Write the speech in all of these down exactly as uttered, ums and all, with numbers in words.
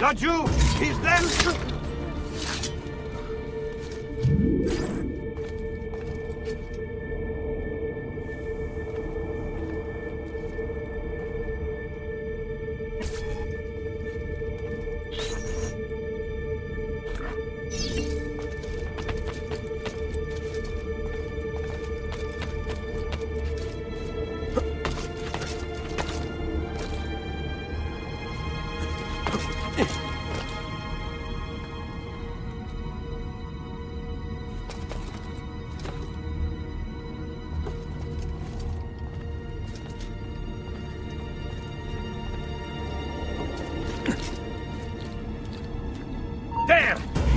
The Jew! He's there! There!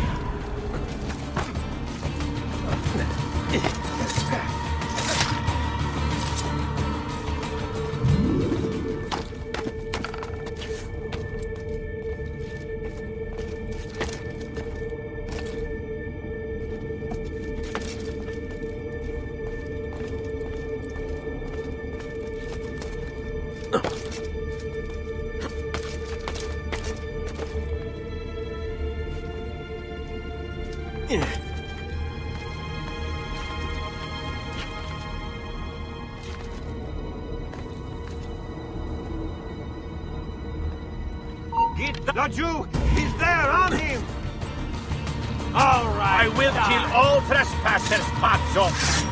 Get the Jew! He's there on him! All right, I will die. Kill all trespassers, Pazzo!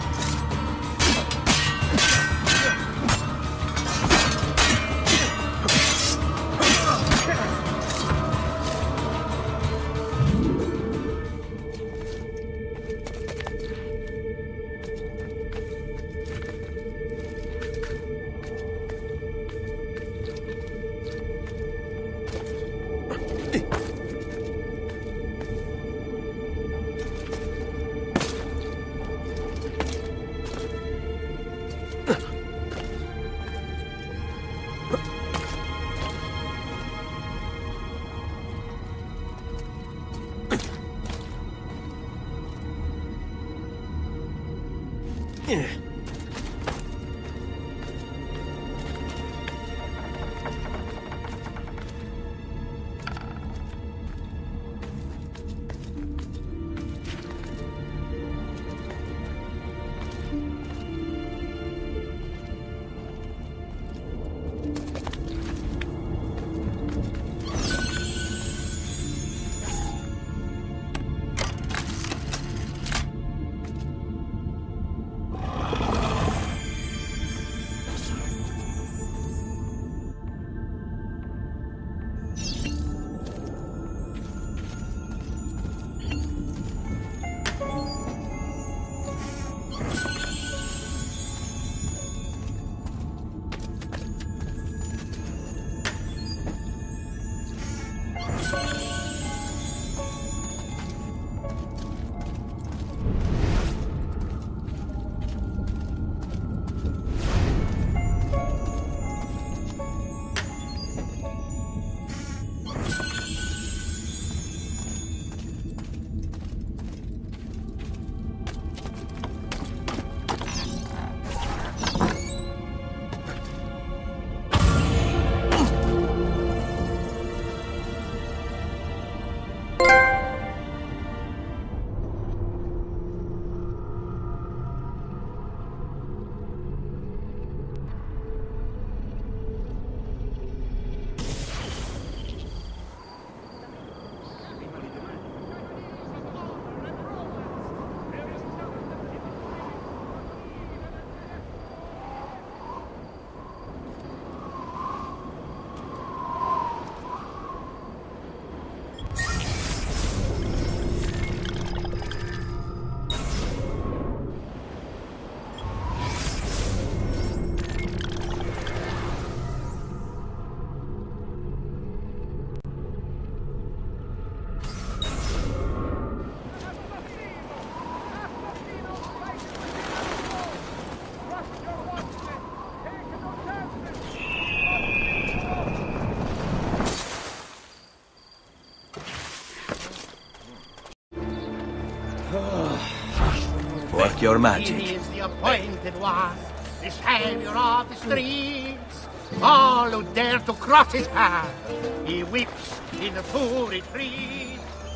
Work your magic. He is the appointed one, the savior of the streets. All who dare to cross his path, he weeps in the full retreat.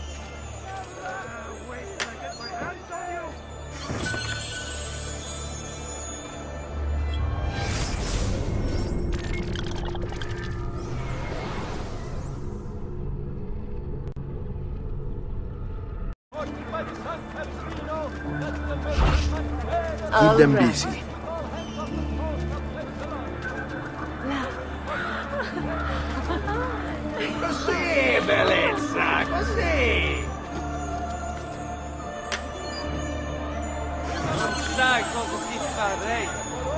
Keep them busy. Così, bellezza, così! Non sai cosa ti farei.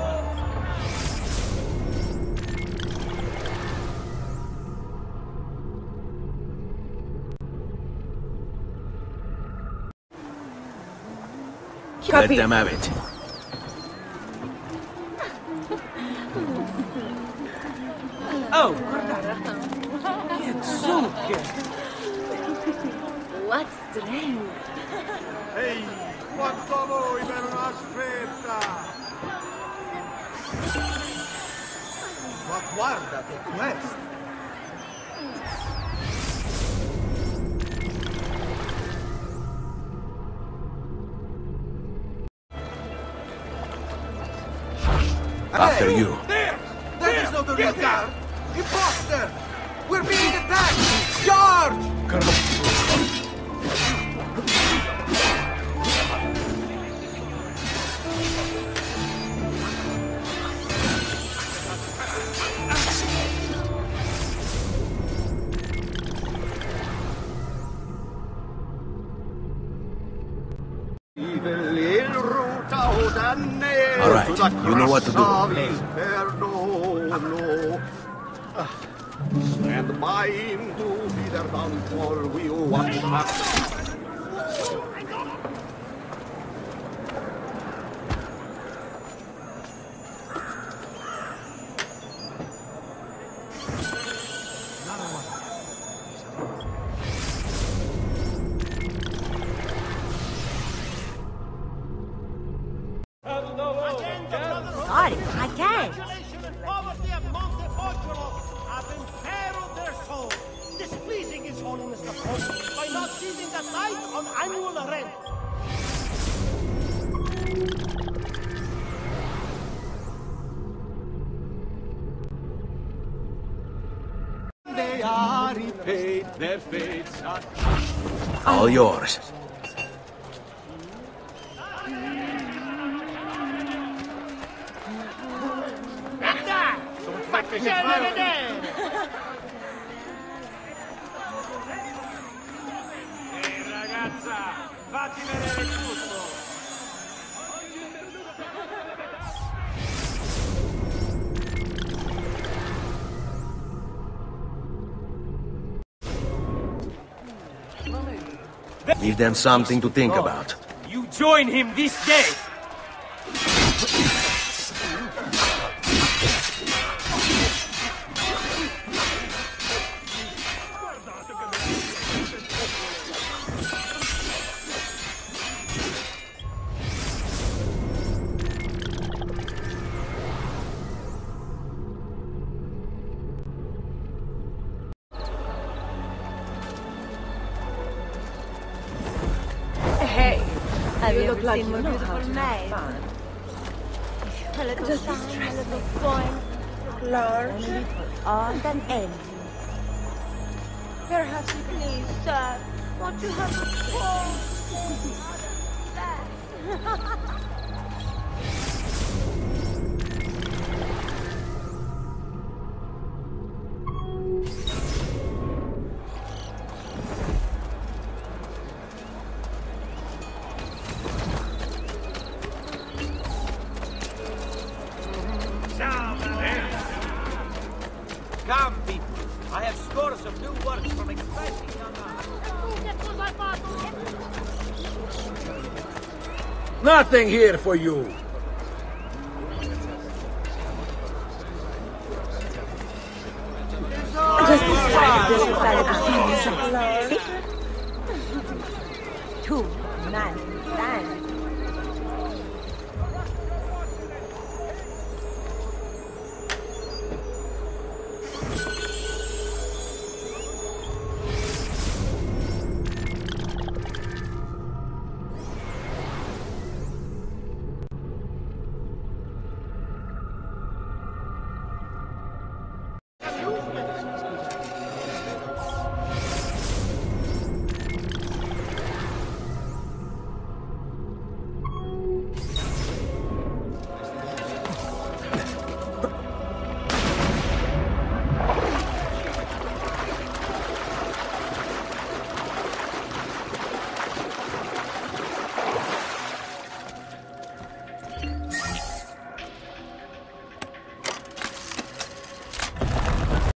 Let them have it. Oh, guardate! Che zucche! What strength! Ehi, quanto voi per un'aspetta! Ma guarda che questo! After you. There! That is not the real guard! Imposter! We're being attacked! Charge! All right, you know what to do. Stand by him to be their downfall. We watch that. Sorry, I can't. Isolation and poverty of Montefortuno have imperiled their soul, displeasing His Holiness the Pope by not seizing the tithe on annual rent. They are repaid, their fates are... All yours. Facciamo vedere! Ehi ragazza, fatti vedere tutto! Give them something to think about. You join him this day! You look like you know how to have fun. A little shine, a little point, large, and an end. Perhaps you please, sir, won't you have a phone? Come, people. I have scores of new works from exciting young artists. Nothing here for you! Just two, nine, nine.